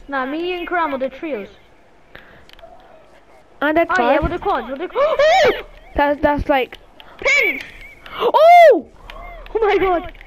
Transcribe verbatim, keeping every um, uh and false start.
Nah, me and Karam will do trios. And that's Oh five. yeah, we'll do quads. We'll do quads. That's that's like. Pinch! Oh! Oh my god!